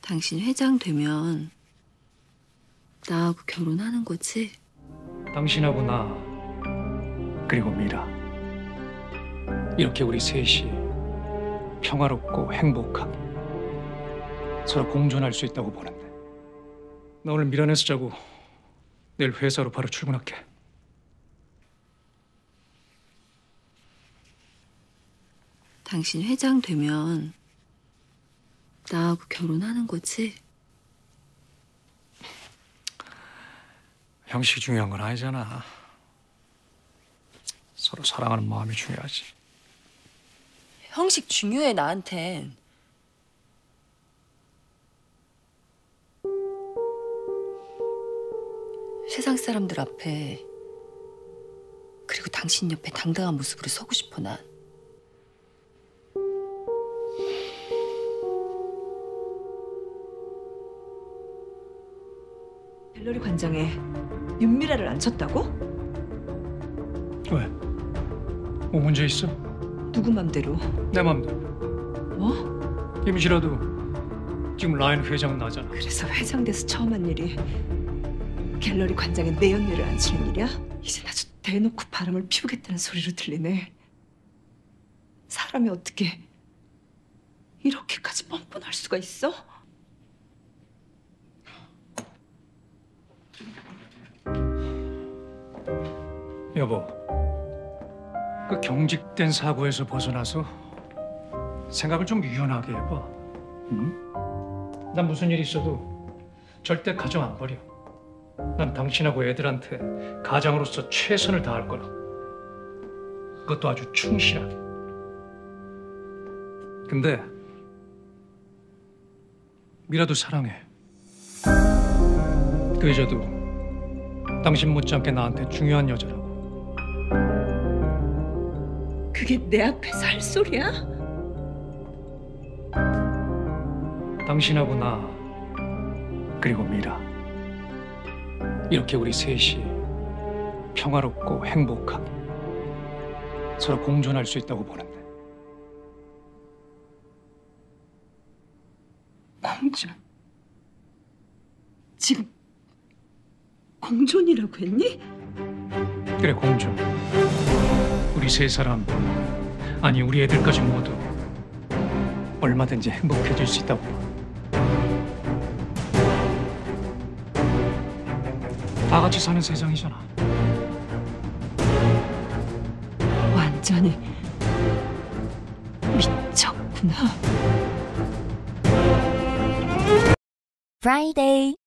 당신 회장 되면 나하고 결혼하는 거지? 당신하고 나 그리고 미라 이렇게 우리 셋이 평화롭고 행복하게 서로 공존할 수 있다고 보는데 나 오늘 밀안에서 자고 내일 회사로 바로 출근할게. 당신 회장 되면 나하고 결혼하는 거지? 형식이 중요한 건 아니잖아. 서로 사랑하는 마음이 중요하지. 형식 중요해 나한텐. 세상 사람들 앞에 그리고 당신 옆에 당당한 모습으로 서고 싶어 난. 갤러리 관장에 윤미라를 안 쳤다고? 왜? 뭐 문제 있어? 누구 맘대로? 내 맘대로. 뭐? 임시라도 지금 라인 회장은 나잖아. 그래서 회장 돼서 처음 한 일이 갤러리 관장에 내 연애를 안 치는 일이야? 이젠 아주 대놓고 바람을 피우겠다는 소리로 들리네. 사람이 어떻게 이렇게까지 뻔뻔할 수가 있어? 여보, 그 경직된 사고에서 벗어나서 생각을 좀 유연하게 해봐. 응? 난 무슨 일 있어도 절대 가정 안 버려. 난 당신하고 애들한테 가장으로서 최선을 다할 거라. 그것도 아주 충실하게. 근데 미라도 사랑해. 그 여자도 당신 못지않게 나한테 중요한 여자라고. 그게 내 앞에서 할 소리야? 당신하고 나 그리고 미라 이렇게 우리 셋이 평화롭고 행복하게 서로 공존할 수 있다고 보는데. 공존? 지금 공존이라고 했니? 그래, 공존. 우리 세 사람, 아니 우리 애들까지 모두 얼마든지 행복해질 수 있다고 봐. 다 같이 사는 세상이잖아. 완전히 미쳤구나. Friday.